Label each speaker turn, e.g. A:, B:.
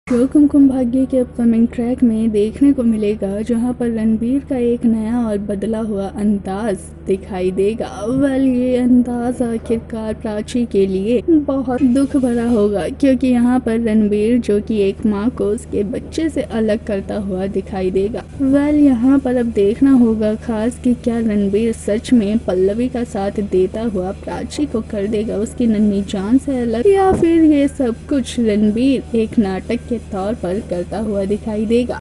A: Show Kumkum Bhagya के upcoming track में देखने को मिलेगा जहां पर रणबीर का एक नया और बदला हुआ अंदाज दिखाई देगा। ये अंदाज आखिरकार प्राची के लिए बहुत दुख भरा होगा, क्योंकि यहां पर रणबीर जो कि एक माँ को उसके बच्चे से अलग करता हुआ दिखाई देगा। यहां पर अब देखना होगा खास कि क्या रणबीर सच में पल्लवी का साथ देता हुआ प्राची को कर देगा उसकी नन्ही जान से अलग, या फिर ये सब कुछ रणबीर एक नाटक के तौर पर करता हुआ दिखाई देगा।